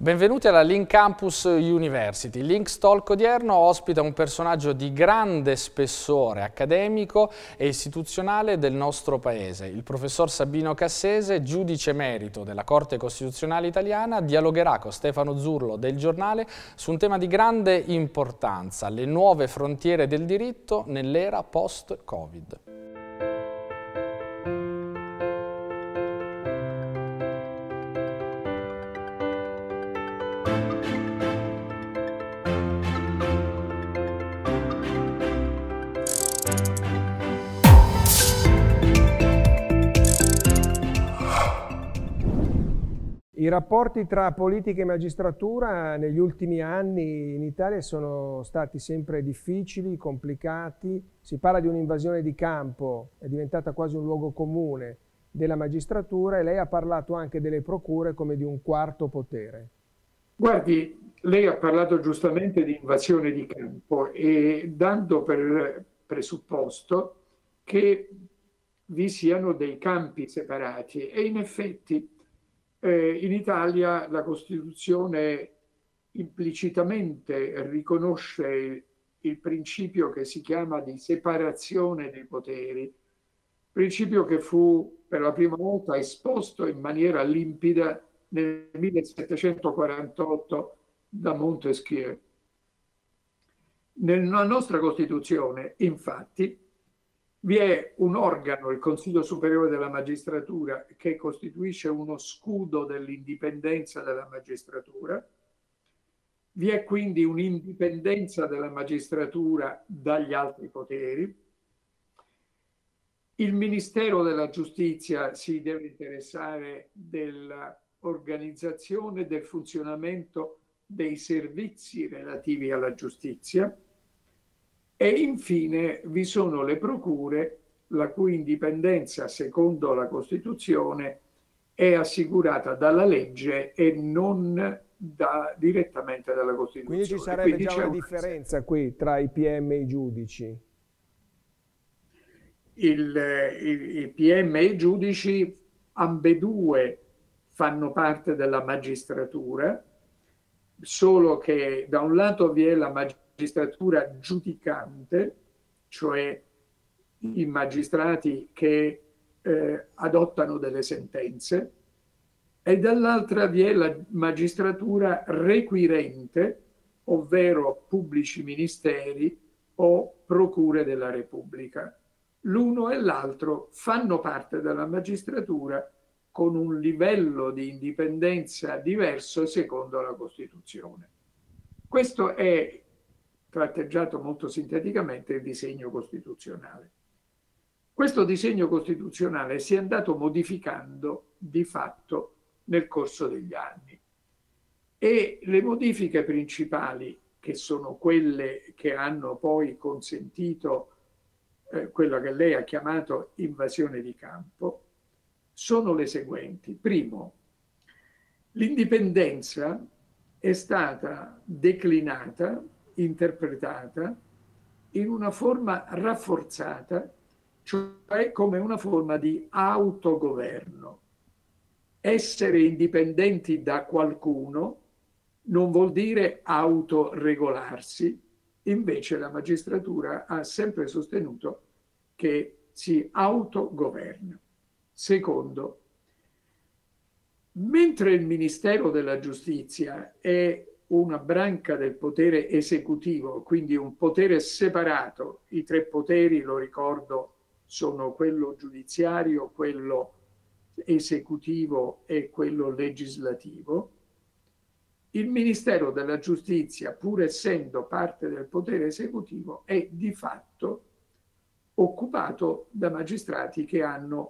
Benvenuti alla Link Campus University. Link Talk odierno ospita un personaggio di grande spessore accademico e istituzionale del nostro paese. Il professor Sabino Cassese, giudice emerito della Corte Costituzionale Italiana, dialogherà con Stefano Zurlo del Giornale su un tema di grande importanza: le nuove frontiere del diritto nell'era post-Covid. I rapporti tra politica e magistratura negli ultimi anni in Italia sono stati sempre difficili, complicati. Si parla di un'invasione di campo, è diventata quasi un luogo comune della magistratura, e lei ha parlato anche delle procure come di un quarto potere. Guardi, lei ha parlato giustamente di invasione di campo e dando per presupposto che vi siano dei campi separati, e in effetti in Italia la Costituzione implicitamente riconosce il principio che si chiama di separazione dei poteri, principio che fu per la prima volta esposto in maniera limpida nel 1748 da Montesquieu. Nella nostra Costituzione, infatti, vi è un organo, il Consiglio Superiore della Magistratura, che costituisce uno scudo dell'indipendenza della magistratura. Vi è quindi un'indipendenza della magistratura dagli altri poteri. Il Ministero della Giustizia si deve interessare dell'organizzazione e del funzionamento dei servizi relativi alla giustizia. E infine vi sono le procure, la cui indipendenza, secondo la Costituzione, è assicurata dalla legge e non direttamente dalla Costituzione. Quindi ci sarebbe già una differenza qui tra i PM e i giudici? I PM e i giudici, ambedue, fanno parte della magistratura, solo che da un lato vi è la magistratura giudicante, cioè i magistrati che adottano delle sentenze, e dall'altra vi è la magistratura requirente, ovvero pubblici ministeri o procure della Repubblica. L'uno e l'altro fanno parte della magistratura con un livello di indipendenza diverso secondo la Costituzione. Questo è tratteggiato molto sinteticamente il disegno costituzionale. Questo disegno costituzionale si è andato modificando di fatto nel corso degli anni, e le modifiche principali, che sono quelle che hanno poi consentito quella che lei ha chiamato invasione di campo, sono le seguenti. Primo, l'indipendenza è stata declinata, interpretata in una forma rafforzata, cioè come una forma di autogoverno. Essere indipendenti da qualcuno non vuol dire autoregolarsi, invece la magistratura ha sempre sostenuto che si autogoverna. Secondo, mentre il Ministero della Giustizia è una branca del potere esecutivo, quindi un potere separato. I tre poteri, lo ricordo, sono quello giudiziario, quello esecutivo e quello legislativo. Il Ministero della Giustizia, pur essendo parte del potere esecutivo, è di fatto occupato da magistrati che hanno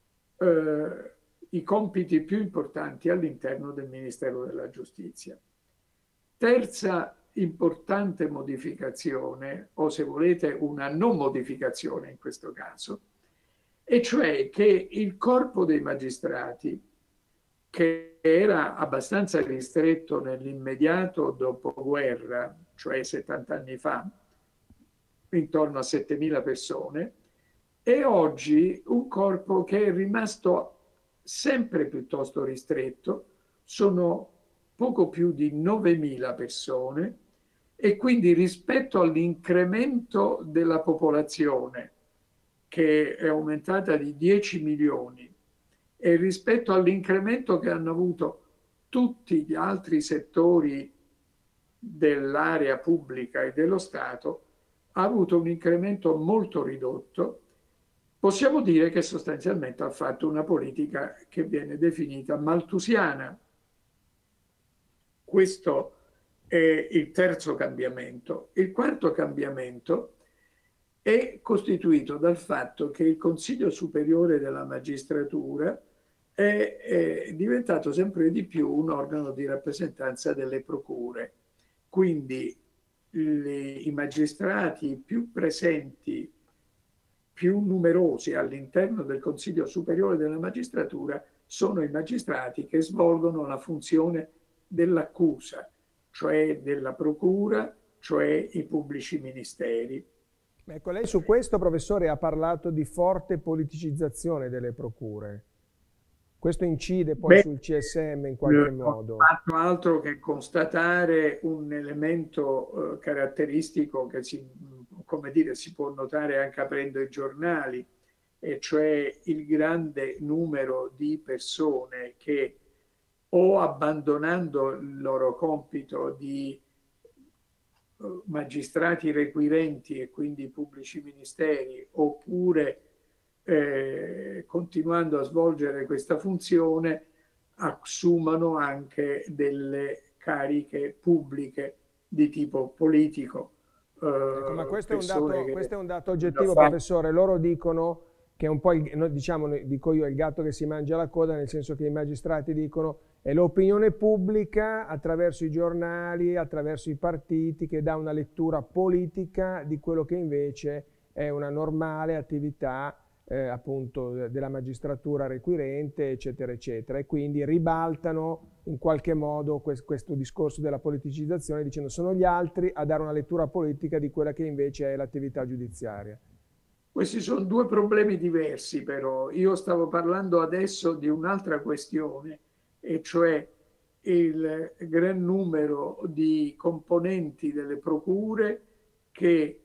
i compiti più importanti all'interno del Ministero della Giustizia. Terza importante modificazione, o se volete una non modificazione in questo caso, e cioè che il corpo dei magistrati, che era abbastanza ristretto nell'immediato dopoguerra, cioè 70 anni fa, intorno a 7.000 persone, è oggi un corpo che è rimasto sempre piuttosto ristretto. Sono poco più di 9.000 persone, e quindi rispetto all'incremento della popolazione, che è aumentata di 10 milioni, e rispetto all'incremento che hanno avuto tutti gli altri settori dell'area pubblica e dello Stato, ha avuto un incremento molto ridotto. Possiamo dire che sostanzialmente ha fatto una politica che viene definita malthusiana. Questo è il terzo cambiamento. Il quarto cambiamento è costituito dal fatto che il Consiglio Superiore della Magistratura è diventato sempre di più un organo di rappresentanza delle procure. Quindi i magistrati più presenti, più numerosi all'interno del Consiglio Superiore della Magistratura sono i magistrati che svolgono la funzione dell'accusa, cioè della procura, cioè i pubblici ministeri. Ecco, lei su questo, professore, ha parlato di forte politicizzazione delle procure. Questo incide poi sul CSM in qualche modo? Non ho fatto altro che constatare un elemento caratteristico che come dire, si può notare anche aprendo i giornali, e cioè il grande numero di persone che, o abbandonando il loro compito di magistrati requirenti e quindi pubblici ministeri, oppure continuando a svolgere questa funzione, assumano anche delle cariche pubbliche di tipo politico. Ecco, ma questo è un dato oggettivo, professore. Loro dicono che è un po', diciamo, dico io, il gatto che si mangia la coda, nel senso che i magistrati dicono è l'opinione pubblica attraverso i giornali, attraverso i partiti, che dà una lettura politica di quello che invece è una normale attività appunto della magistratura requirente, eccetera, eccetera, e quindi ribaltano in qualche modo questo discorso della politicizzazione, dicendo sono gli altri a dare una lettura politica di quella che invece è l'attività giudiziaria. Questi sono due problemi diversi, però. Io stavo parlando adesso di un'altra questione, e cioè il gran numero di componenti delle procure che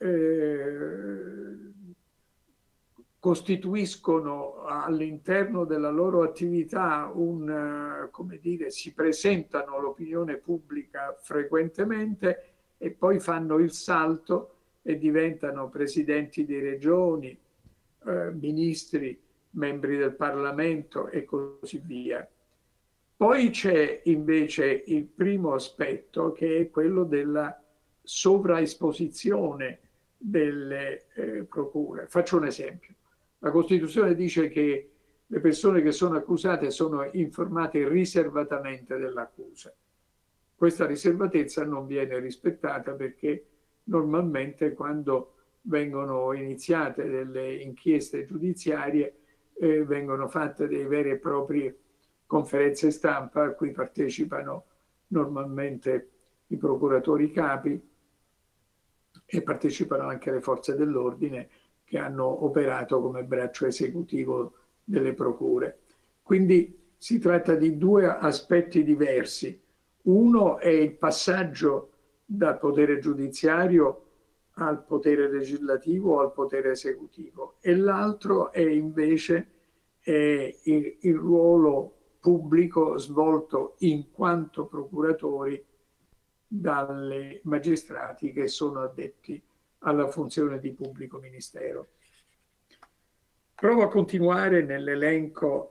costituiscono all'interno della loro attività come dire, si presentano all'opinione pubblica frequentemente e poi fanno il salto e diventano presidenti di regioni, ministri, membri del Parlamento e così via. Poi c'è invece il primo aspetto, che è quello della sovraesposizione delle procure. Faccio un esempio. La Costituzione dice che le persone che sono accusate sono informate riservatamente dell'accusa. Questa riservatezza non viene rispettata perché normalmente quando vengono iniziate delle inchieste giudiziarie vengono fatte dei veri e propri conferenze stampa a cui partecipano normalmente i procuratori capi e partecipano anche le forze dell'ordine che hanno operato come braccio esecutivo delle procure. Quindi si tratta di due aspetti diversi. Uno è il passaggio dal potere giudiziario al potere legislativo o al potere esecutivo, e l'altro è invece il ruolo pubblico svolto in quanto procuratori dai magistrati che sono addetti alla funzione di pubblico ministero. Provo a continuare nell'elenco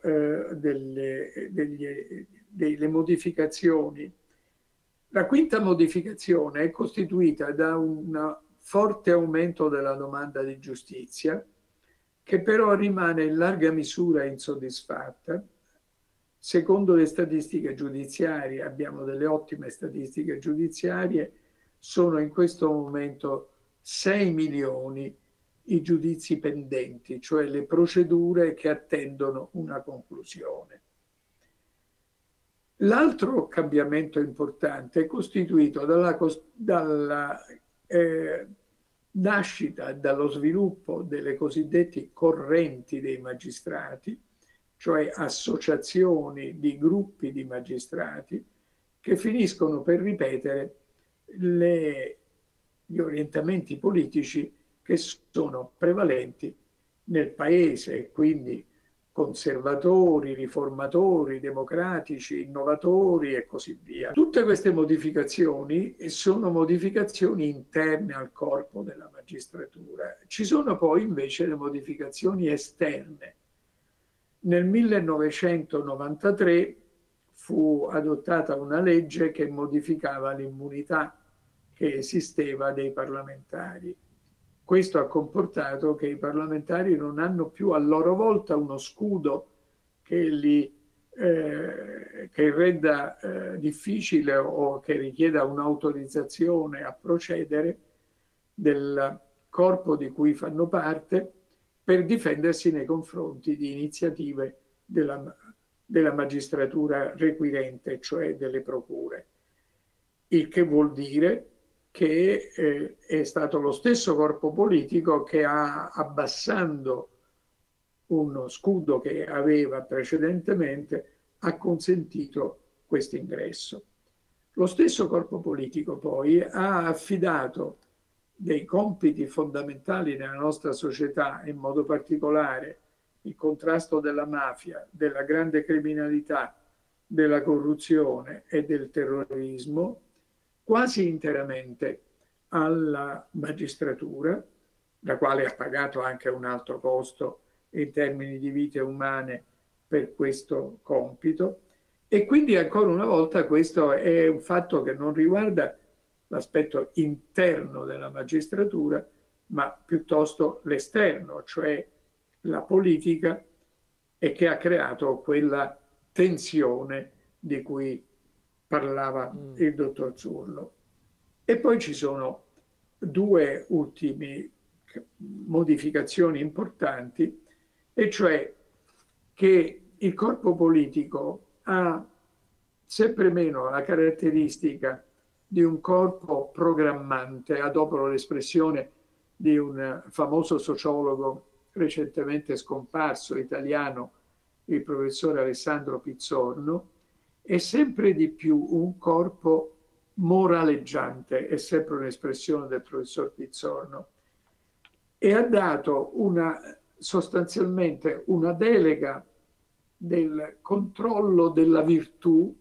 delle modificazioni. La quinta modificazione è costituita da un forte aumento della domanda di giustizia, che però rimane in larga misura insoddisfatta. Secondo le statistiche giudiziarie, abbiamo delle ottime statistiche giudiziarie, sono in questo momento 6 milioni i giudizi pendenti, cioè le procedure che attendono una conclusione. L'altro cambiamento importante è costituito dalla nascita, dallo sviluppo delle cosiddette correnti dei magistrati, cioè associazioni di gruppi di magistrati che finiscono per ripetere gli orientamenti politici che sono prevalenti nel paese, quindi conservatori, riformatori, democratici, innovatori e così via. Tutte queste modificazioni sono modificazioni interne al corpo della magistratura. Ci sono poi invece le modificazioni esterne. Nel 1993 fu adottata una legge che modificava l'immunità che esisteva dei parlamentari. Questo ha comportato che i parlamentari non hanno più a loro volta uno scudo che renda difficile o che richieda un'autorizzazione a procedere del corpo di cui fanno parte per difendersi nei confronti di iniziative della magistratura requirente, cioè delle procure. Il che vuol dire che è stato lo stesso corpo politico che abbassando uno scudo che aveva precedentemente, ha consentito questo ingresso. Lo stesso corpo politico poi ha affidato dei compiti fondamentali nella nostra società, in modo particolare il contrasto della mafia, della grande criminalità, della corruzione e del terrorismo, quasi interamente alla magistratura, la quale ha pagato anche un alto costo in termini di vite umane per questo compito. E quindi ancora una volta questo è un fatto che non riguarda l'aspetto interno della magistratura, ma piuttosto l'esterno, cioè la politica, e che ha creato quella tensione di cui parlava il dottor Zurlo. E poi ci sono due ultime modificazioni importanti, e cioè che il corpo politico ha sempre meno la caratteristica di un corpo programmante. Adopero l'espressione di un famoso sociologo recentemente scomparso italiano, il professor Alessandro Pizzorno, è sempre di più un corpo moraleggiante, è sempre un'espressione del professor Pizzorno, e ha dato sostanzialmente una delega del controllo della virtù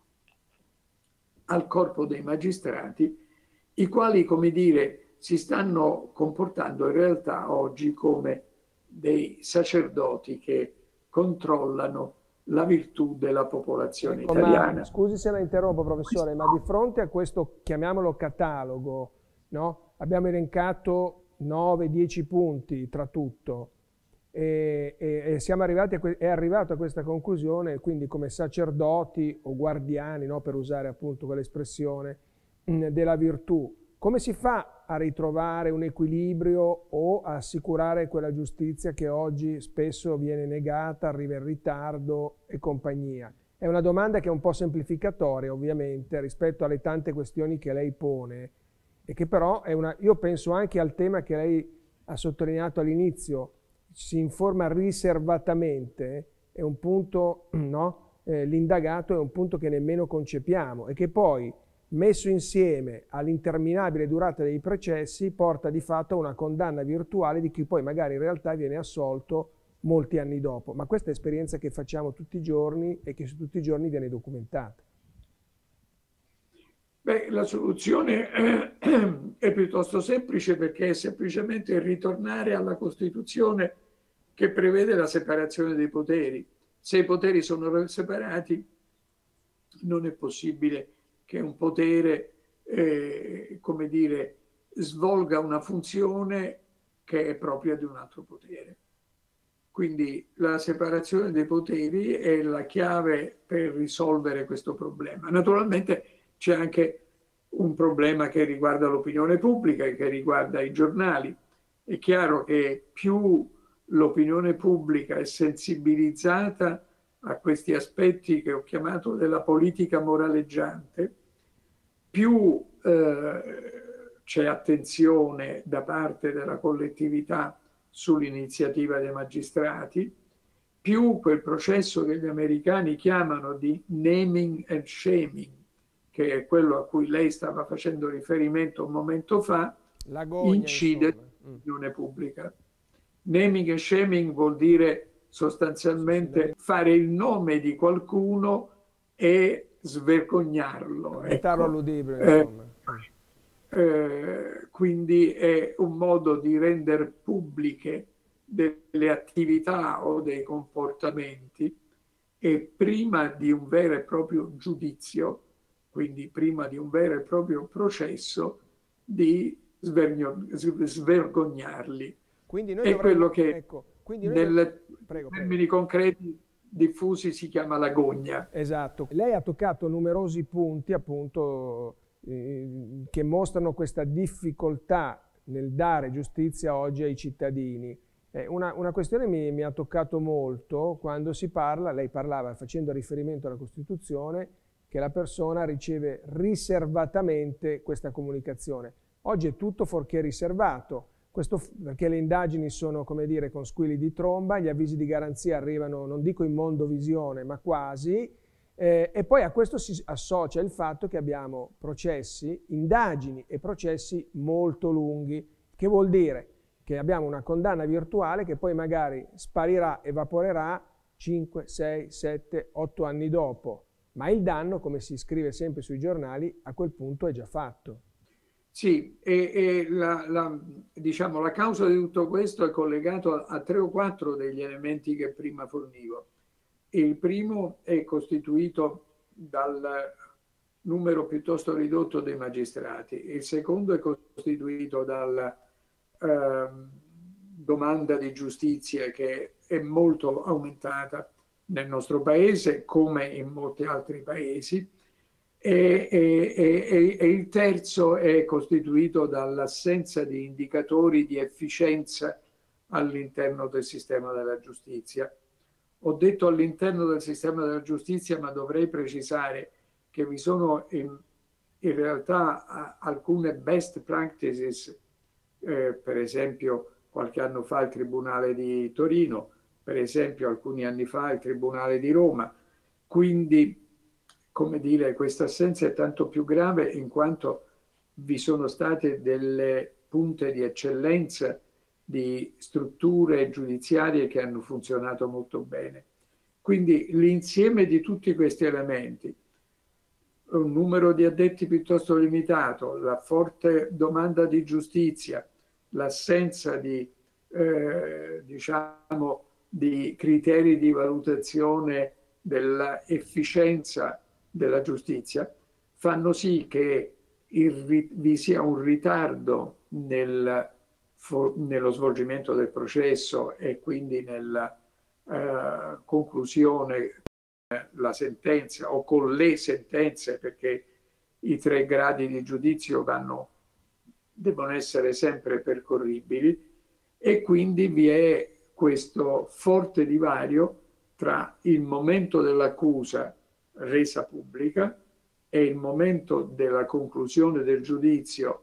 al corpo dei magistrati, i quali, come dire, si stanno comportando in realtà oggi come dei sacerdoti che controllano la virtù della popolazione italiana. Scusi se la interrompo, professore, ma di fronte a questo, chiamiamolo catalogo, no? Abbiamo elencato 9-10 punti tra tutto e siamo arrivati è arrivato a questa conclusione, quindi come sacerdoti o guardiani, no? Per usare appunto quell'espressione della virtù. Come si fa a ritrovare un equilibrio o a assicurare quella giustizia che oggi spesso viene negata, arriva in ritardo e compagnia? È una domanda che è un po' semplificatoria, ovviamente, rispetto alle tante questioni che lei pone, e che però io penso anche al tema che lei ha sottolineato all'inizio, si informa riservatamente, è un punto, no? L'indagato è un punto che nemmeno concepiamo e che poi, messo insieme all'interminabile durata dei processi, porta di fatto a una condanna virtuale di chi poi magari in realtà viene assolto molti anni dopo. Ma questa è esperienza che facciamo tutti i giorni e che su tutti i giorni viene documentata. Beh, la soluzione è piuttosto semplice, perché è semplicemente ritornare alla Costituzione che prevede la separazione dei poteri. Se i poteri sono separati, non è possibile che un potere, come dire, svolga una funzione che è propria di un altro potere. Quindi la separazione dei poteri è la chiave per risolvere questo problema. Naturalmente c'è anche un problema che riguarda l'opinione pubblica e che riguarda i giornali. È chiaro che più l'opinione pubblica è sensibilizzata a questi aspetti che ho chiamato della politica moraleggiante, più c'è attenzione da parte della collettività sull'iniziativa dei magistrati, più quel processo che gli americani chiamano di naming and shaming, che è quello a cui lei stava facendo riferimento un momento fa, incide sull'opinione pubblica. Naming and shaming vuol dire sostanzialmente fare il nome di qualcuno e svergognarlo. Renderlo ludibile, insomma. Quindi è un modo di rendere pubbliche delle attività o dei comportamenti, e prima di un vero e proprio giudizio, quindi prima di un vero e proprio processo, di svergognarli. Quindi noi è quello che ecco, nei termini concreti diffusi si chiama la gogna. Esatto. Lei ha toccato numerosi punti, appunto, che mostrano questa difficoltà nel dare giustizia oggi ai cittadini. Una questione mi ha toccato molto quando si parla, lei parlava facendo riferimento alla Costituzione, che la persona riceve riservatamente questa comunicazione. Oggi è tutto fuorché riservato, questo perché le indagini sono, come dire, con squilli di tromba, gli avvisi di garanzia arrivano, non dico in mondovisione, ma quasi, e poi a questo si associa il fatto che abbiamo processi, indagini e processi molto lunghi, che vuol dire che abbiamo una condanna virtuale che poi magari sparirà, evaporerà 5, 6, 7, 8 anni dopo, ma il danno, come si scrive sempre sui giornali, a quel punto è già fatto. Sì, e diciamo, la causa di tutto questo è collegato a 3 o 4 degli elementi che prima fornivo. Il primo è costituito dal numero piuttosto ridotto dei magistrati, il secondo è costituito dalla domanda di giustizia, che è molto aumentata nel nostro paese come in molti altri paesi, e il terzo è costituito dall'assenza di indicatori di efficienza all'interno del sistema della giustizia. Ho detto all'interno del sistema della giustizia, ma dovrei precisare che vi sono in realtà alcune best practices, per esempio qualche anno fa il Tribunale di Torino, per esempio alcuni anni fa il Tribunale di Roma. Quindi, come dire, questa assenza è tanto più grave in quanto vi sono state delle punte di eccellenza di strutture giudiziarie che hanno funzionato molto bene. Quindi l'insieme di tutti questi elementi, un numero di addetti piuttosto limitato, la forte domanda di giustizia, l'assenza di, diciamo, di criteri di valutazione dell'efficienza della giustizia, fanno sì che vi sia un ritardo nello svolgimento del processo e quindi nella conclusione la sentenza o con le sentenze, perché i 3 gradi di giudizio devono essere sempre percorribili, e quindi vi è questo forte divario tra il momento dell'accusa resa pubblica e il momento della conclusione del giudizio,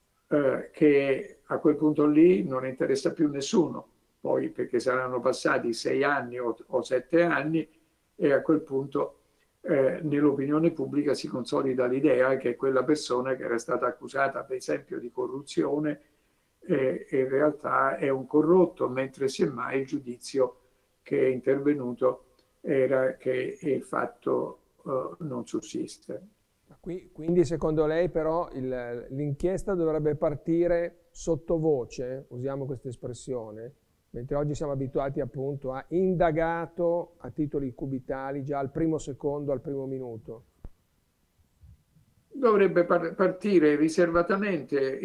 che a quel punto lì non interessa più nessuno, poi perché saranno passati 6 anni o 7 anni, e a quel punto nell'opinione pubblica si consolida l'idea che quella persona che era stata accusata, per esempio, di corruzione, in realtà è un corrotto, mentre semmai il giudizio che è intervenuto era che il fatto non sussiste. Quindi secondo lei però l'inchiesta dovrebbe partire sottovoce, usiamo questa espressione, mentre oggi siamo abituati appunto a indagato a titoli cubitali già al primo secondo, al primo minuto. Dovrebbe partire riservatamente,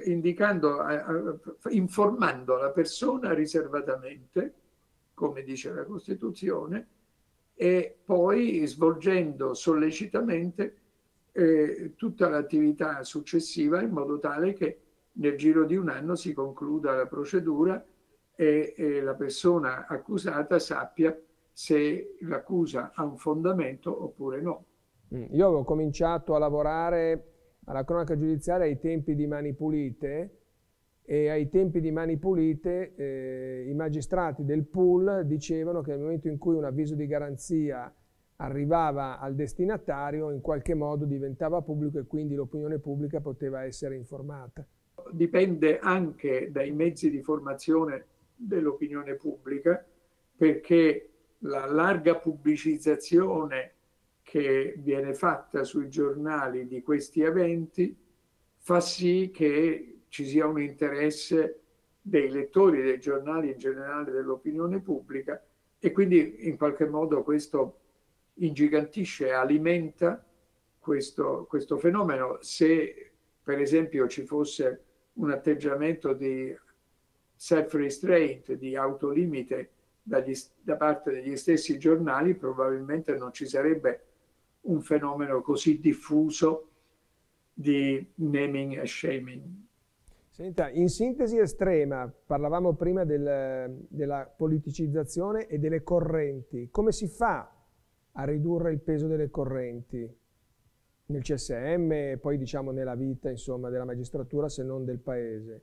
informando la persona riservatamente, come dice la Costituzione, e poi svolgendo sollecitamente tutta l'attività successiva, in modo tale che nel giro di un anno si concluda la procedura e la persona accusata sappia se l'accusa ha un fondamento oppure no. Io avevo cominciato a lavorare alla cronaca giudiziaria ai tempi di Mani Pulite, e ai tempi di Mani Pulite i magistrati del pool dicevano che nel momento in cui un avviso di garanzia arrivava al destinatario in qualche modo diventava pubblico e quindi l'opinione pubblica poteva essere informata. Dipende anche dai mezzi di formazione dell'opinione pubblica, perché la larga pubblicizzazione che viene fatta sui giornali di questi eventi fa sì che ci sia un interesse dei lettori dei giornali, in generale dell'opinione pubblica, e quindi in qualche modo questo ingigantisce e alimenta questo fenomeno. Se per esempio ci fosse un atteggiamento di self-restraint, di autolimite da parte degli stessi giornali, probabilmente non ci sarebbe un fenomeno così diffuso di naming e shaming. Senta, in sintesi estrema, parlavamo prima della politicizzazione e delle correnti. Come si fa a ridurre il peso delle correnti nel CSM e poi diciamo nella vita, insomma, della magistratura, se non del Paese?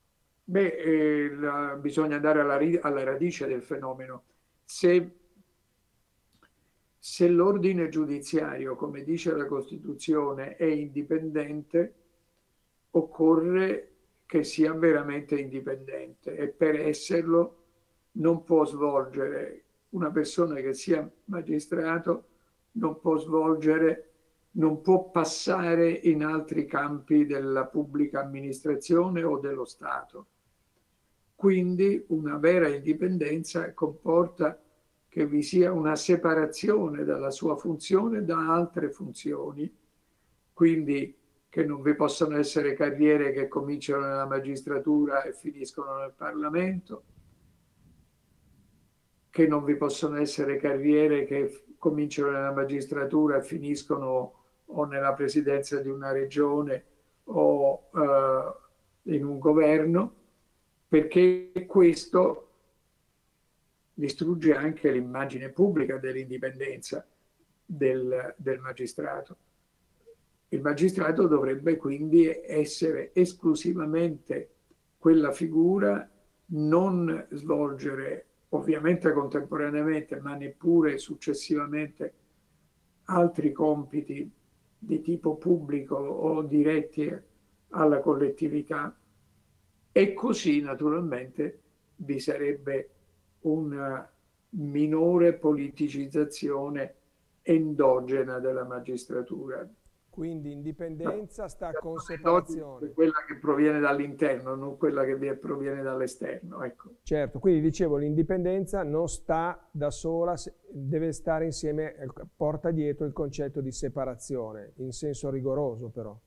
Bisogna andare alla radice del fenomeno. Se l'ordine giudiziario, come dice la Costituzione, è indipendente, occorre che sia veramente indipendente, e per esserlo non può svolgere, una persona che sia magistrato non può passare in altri campi della pubblica amministrazione o dello Stato. Quindi una vera indipendenza comporta che vi sia una separazione dalla sua funzione da altre funzioni, quindi che non vi possono essere carriere che cominciano nella magistratura e finiscono nel Parlamento, che non vi possono essere carriere che cominciano nella magistratura e finiscono o nella presidenza di una regione o in un governo, perché questo distrugge anche l'immagine pubblica dell'indipendenza del magistrato. Il magistrato dovrebbe quindi essere esclusivamente quella figura, non svolgere ovviamente contemporaneamente, ma neppure successivamente, altri compiti di tipo pubblico o diretti alla collettività, e così naturalmente vi sarebbe una minore politicizzazione endogena della magistratura. Quindi indipendenza sta con separazione. Quella che proviene dall'interno, non quella che proviene dall'esterno. Ecco. Certo, quindi dicevo, l'indipendenza non sta da sola, deve stare insieme, porta dietro il concetto di separazione, in senso rigoroso però.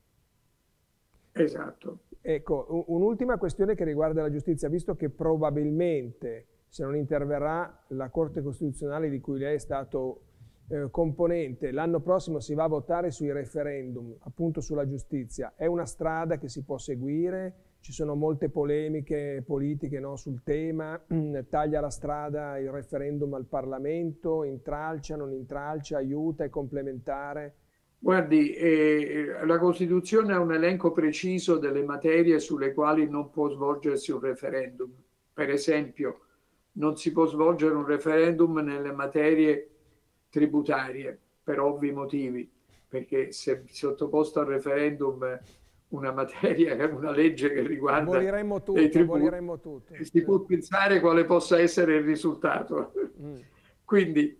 Esatto. Ecco, un'ultima questione che riguarda la giustizia, visto che probabilmente, se non interverrà la Corte Costituzionale di cui lei è stato componente, l'anno prossimo si va a votare sui referendum, appunto sulla giustizia. È una strada che si può seguire? Ci sono molte polemiche politiche, no, sul tema. Taglia la strada il referendum al Parlamento? Intralcia, non intralcia? Aiuta? È complementare? Guardi, la Costituzione ha un elenco preciso delle materie sulle quali non può svolgersi un referendum. Per esempio, non si può svolgere un referendum nelle materie tributarie, per ovvi motivi, perché se sottoposto al referendum una materia, una legge che riguarda aboliremmo tutto, i tributi, aboliremmo tutto. Si può pensare quale possa essere il risultato. Quindi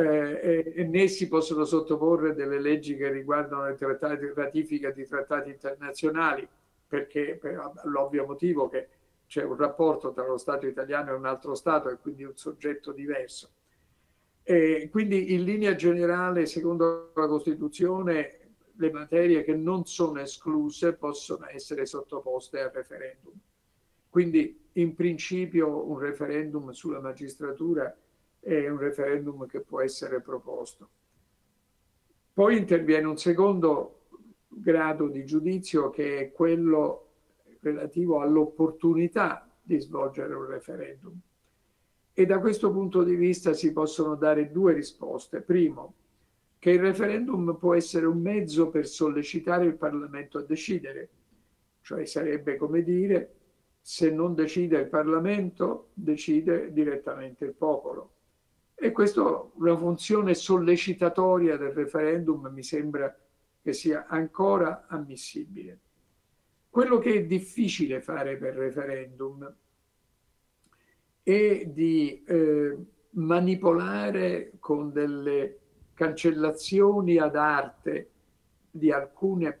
né si possono sottoporre delle leggi che riguardano le ratifica di trattati internazionali, perché per l'ovvio motivo che c'è un rapporto tra lo Stato italiano e un altro Stato e quindi un soggetto diverso. Quindi in linea generale, secondo la Costituzione, le materie che non sono escluse possono essere sottoposte al referendum. Quindi in principio un referendum sulla magistratura è un referendum che può essere proposto. Poi interviene un secondo grado di giudizio, che è quello relativo all'opportunità di svolgere un referendum. E da questo punto di vista si possono dare due risposte. Primo, che il referendum può essere un mezzo per sollecitare il Parlamento a decidere, cioè sarebbe come dire: se non decide il Parlamento, decide direttamente il popolo. E questo, una funzione sollecitatoria del referendum, mi sembra che sia ancora ammissibile. Quello che è difficile fare per referendum è di manipolare con delle cancellazioni ad arte di alcune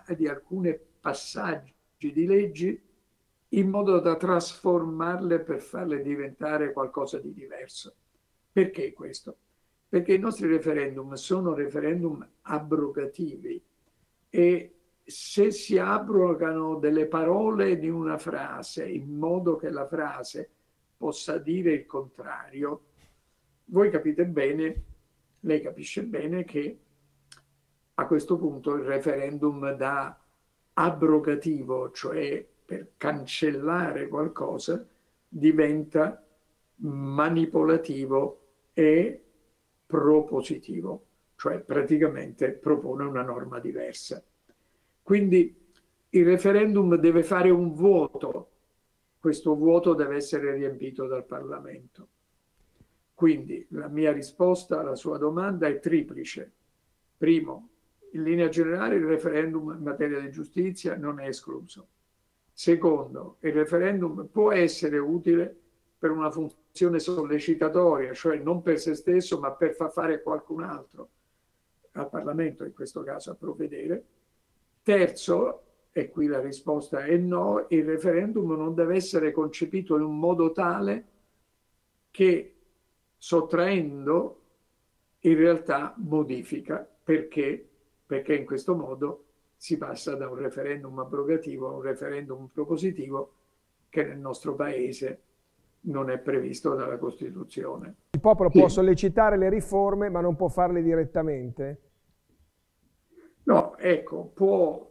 passaggi di leggi in modo da trasformarle per farle diventare qualcosa di diverso. Perché questo? Perché i nostri referendum sono referendum abrogativi e se si abrogano delle parole di una frase in modo che la frase possa dire il contrario, voi capite bene, lei capisce bene che a questo punto il referendum da abrogativo, cioè per cancellare qualcosa, diventa manipolativo e propositivo, cioè praticamente propone una norma diversa. Quindi il referendum deve fare un vuoto, questo vuoto deve essere riempito dal Parlamento. Quindi la mia risposta alla sua domanda è triplice. Primo, in linea generale il referendum in materia di giustizia non è escluso. Secondo, il referendum può essere utile per una funzione sollecitatoria, cioè non per se stesso, ma per far fare qualcun altro, al Parlamento in questo caso, a provvedere. Terzo, e qui la risposta è no, il referendum non deve essere concepito in un modo tale che sottraendo in realtà modifica. Perché? Perché in questo modo si passa da un referendum abrogativo a un referendum propositivo che nel nostro paese non è previsto dalla Costituzione. Il popolo può sollecitare le riforme ma non può farle direttamente? No, ecco, può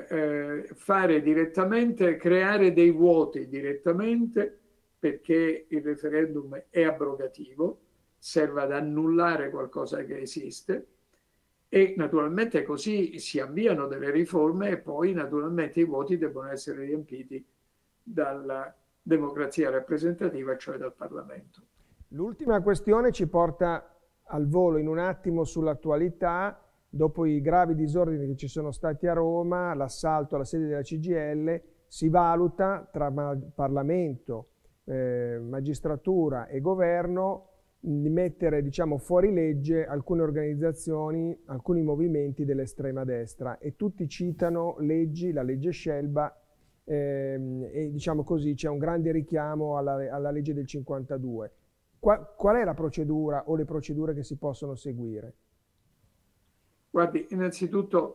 fare direttamente, creare dei vuoti direttamente perché il referendum è abrogativo, serve ad annullare qualcosa che esiste e naturalmente così si avviano delle riforme e poi naturalmente i voti devono essere riempiti dalla democrazia rappresentativa, cioè dal Parlamento. L'ultima questione ci porta al volo in un attimo sull'attualità. Dopo i gravi disordini che ci sono stati a Roma, l'assalto alla sede della CGIL, si valuta tra Parlamento, magistratura e governo di mettere, diciamo, fuori legge alcune organizzazioni, alcuni movimenti dell'estrema destra e tutti citano leggi, la legge Scelba e diciamo così c'è un grande richiamo alla legge del 52. Qual è la procedura o le procedure che si possono seguire? Guardi, innanzitutto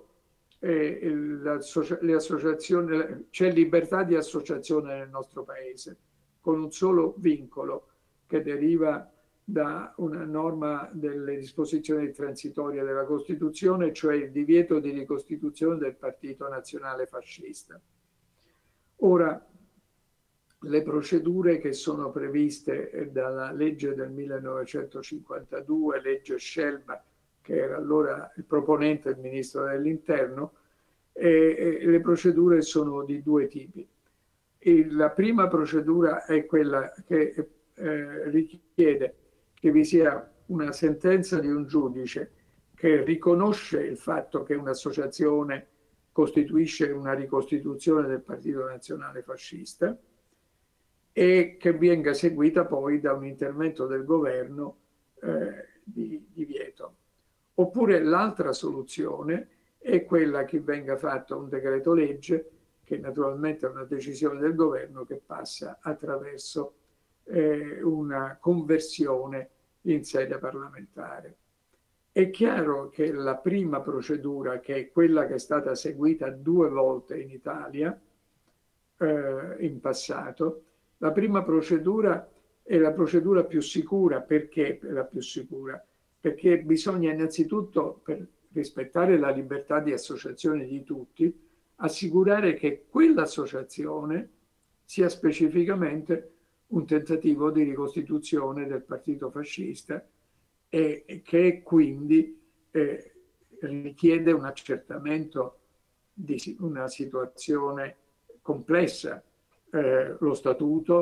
le associazioni, c'è libertà di associazione nel nostro paese, con un solo vincolo che deriva da una norma delle disposizioni transitorie della Costituzione, cioè il divieto di ricostituzione del Partito Nazionale Fascista. Ora, le procedure che sono previste dalla legge del 1952, legge Scelba, che era allora il proponente il ministro dell'Interno, le procedure sono di due tipi. La prima procedura è quella che richiede che vi sia una sentenza di un giudice che riconosce il fatto che un'associazione costituisce una ricostituzione del Partito Nazionale Fascista e che venga seguita poi da un intervento del governo di divieto. Oppure l'altra soluzione è quella che venga fatto un decreto legge, che naturalmente è una decisione del governo che passa attraverso una conversione in sede parlamentare. È chiaro che la prima procedura, che è quella che è stata seguita 2 volte in Italia in passato, la prima procedura è la procedura più sicura. Perché è la più sicura? Perché bisogna innanzitutto, per rispettare la libertà di associazione di tutti, assicurare che quell'associazione sia specificamente un tentativo di ricostituzione del partito fascista e che quindi richiede un accertamento di una situazione complessa, lo statuto,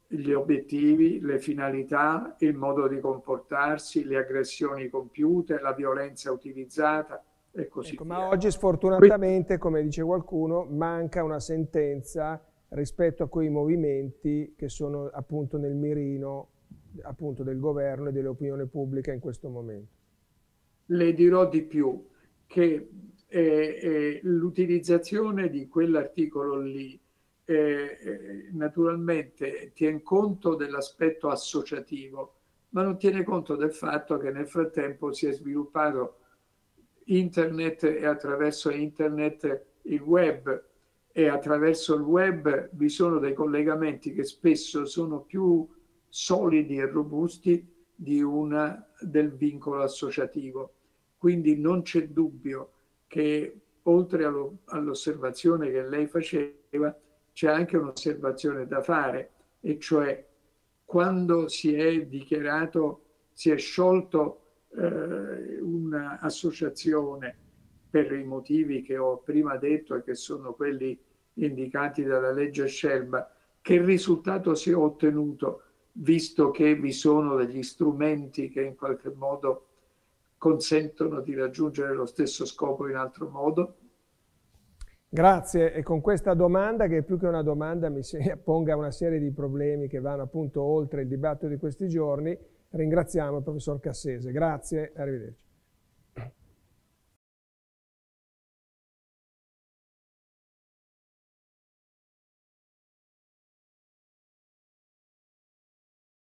gli obiettivi, le finalità, il modo di comportarsi, le aggressioni compiute, la violenza utilizzata e così via. Ma oggi sfortunatamente, come dice qualcuno, manca una sentenza rispetto a quei movimenti che sono appunto nel mirino appunto del governo e dell'opinione pubblica in questo momento. Le dirò di più, che l'utilizzazione di quell'articolo lì naturalmente tiene conto dell'aspetto associativo, ma non tiene conto del fatto che nel frattempo si è sviluppato internet e attraverso internet il web, e attraverso il web vi sono dei collegamenti che spesso sono più solidi e robusti del vincolo associativo. Quindi non c'è dubbio che oltre all'osservazione che lei faceva, c'è anche un'osservazione da fare, e cioè quando si è sciolto un'associazione per i motivi che ho prima detto e che sono quelli indicati dalla legge Scelba, che risultato si è ottenuto, visto che vi sono degli strumenti che in qualche modo consentono di raggiungere lo stesso scopo in altro modo? Grazie, e con questa domanda, che più che una domanda mi ponga una serie di problemi che vanno appunto oltre il dibattito di questi giorni, ringraziamo il professor Cassese. Grazie, arrivederci.